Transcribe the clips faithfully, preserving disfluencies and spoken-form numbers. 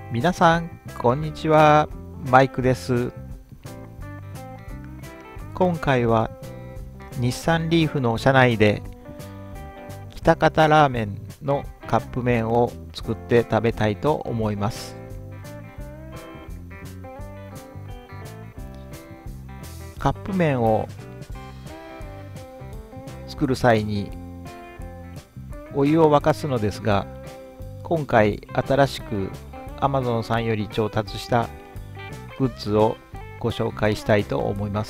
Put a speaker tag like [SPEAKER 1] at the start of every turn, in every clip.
[SPEAKER 1] 皆さんこんにちは、マイクです。今回は日産リーフの車内で喜多方ラーメンのカップ麺を作って食べたいと思います。カップ麺を作る際にお湯を沸かすのですが、今回新しく Amazon さんより調達したグッズをご紹介したいと思います。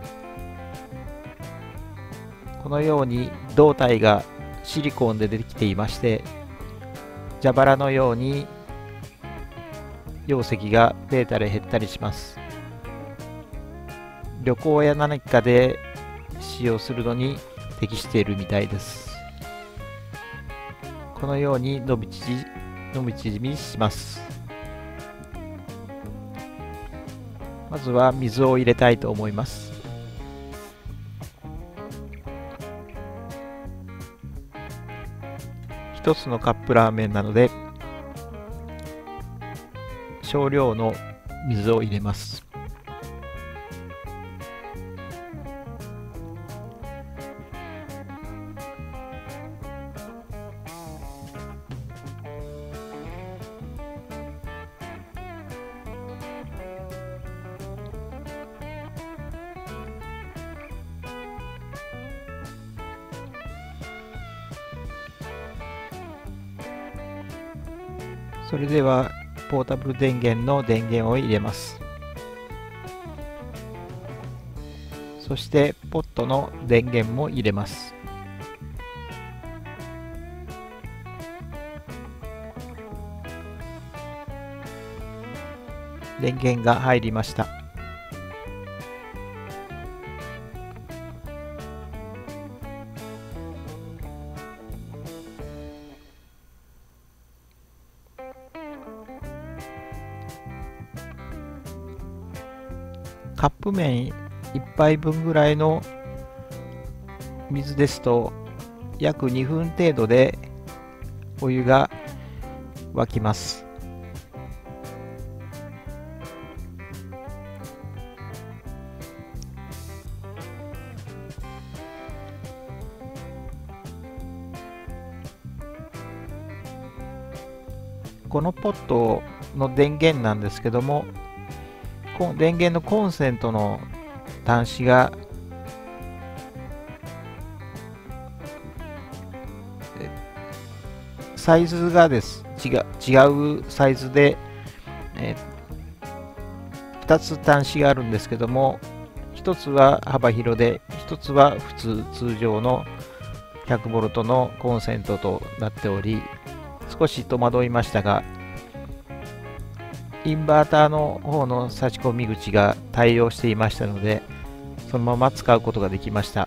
[SPEAKER 1] このように胴体がシリコンでできていまして、蛇腹のように容積が増えたり減ったりします。旅行や何かで使用するのに適しているみたいです。このように伸び縮み伸び縮みします。まずは水を入れたいと思います。一つのカップラーメンなので少量の水を入れます。それではポータブル電源の電源を入れます。そしてポットの電源も入れます。電源が入りました。カップ麺いっぱいぶんぐらいの水ですと約にふん程度でお湯が沸きます。このポットの電源なんですけども、電源のコンセントの端子がサイズがです違う、違うサイズで、えー、ふたつ端子があるんですけども、ひとつは幅広でひとつは普通通常の ひゃくボルト のコンセントとなっており、少し戸惑いましたが、インバーターの方の差し込み口が対応していましたので、そのまま使うことができました。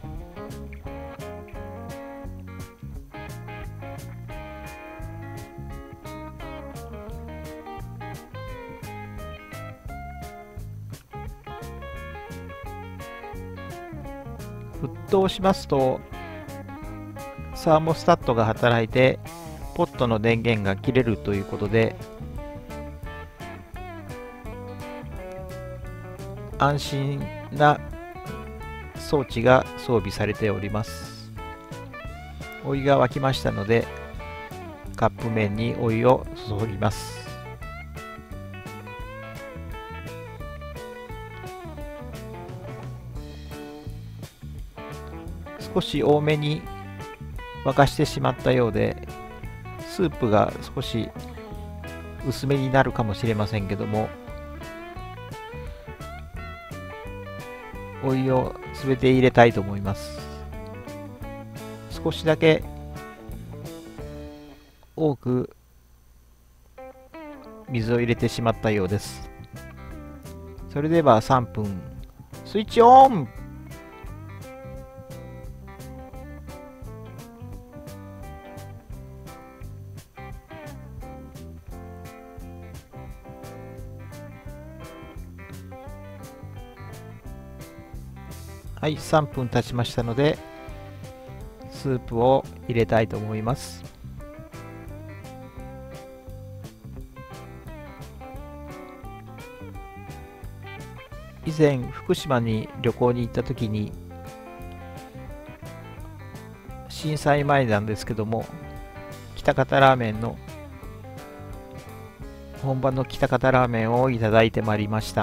[SPEAKER 1] 沸騰しますとサーモスタットが働いてポットの電源が切れるということで、安心な装置が装備されております。お湯が沸きましたのでカップ麺にお湯を注ぎます。少し多めに沸かしてしまったようで、スープが少し薄めになるかもしれませんけども、お湯をすべて入れたいと思います。少しだけ多く水を入れてしまったようです。それではさんぷん、スイッチオン。はい、さんぷん経ちましたのでスープを入れたいと思います。 以前福島に旅行に行った時に、震災前なんですけども、喜多方ラーメンの本場の喜多方ラーメンをいただいてまいりました。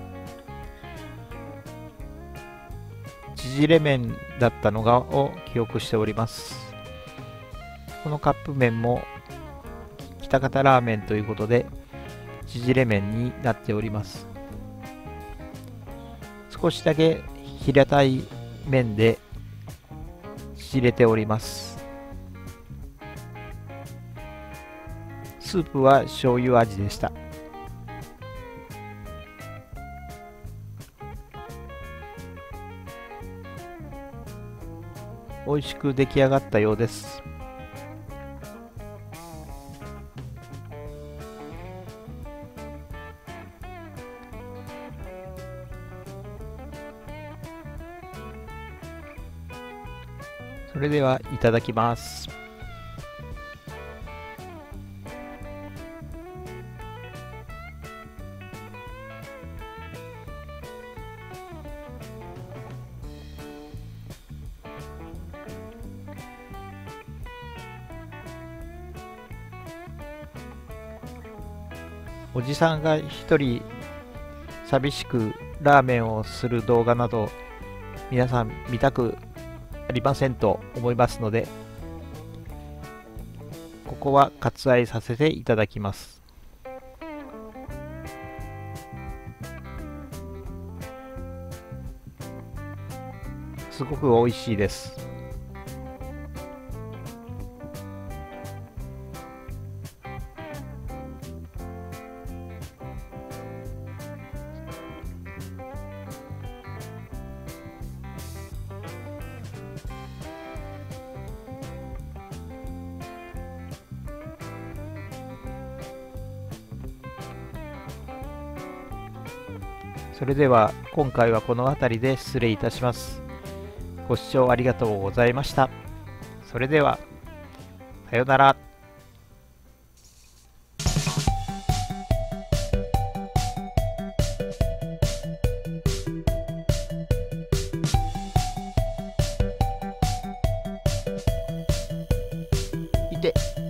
[SPEAKER 1] 縮れ麺だったのがを記憶しております。このカップ麺も喜多方ラーメンということで縮れ麺になっております。少しだけ平たい麺で縮れております。スープは醤油味でした。美味しく出来上がったようです。それではいただきます。おじさんが一人寂しくラーメンをする動画など皆さん見たくありませんと思いますので、ここは割愛させていただきます。すごく美味しいです。それでは今回はこの辺りで失礼いたします。ご視聴ありがとうございました。それでは、さようなら。いて。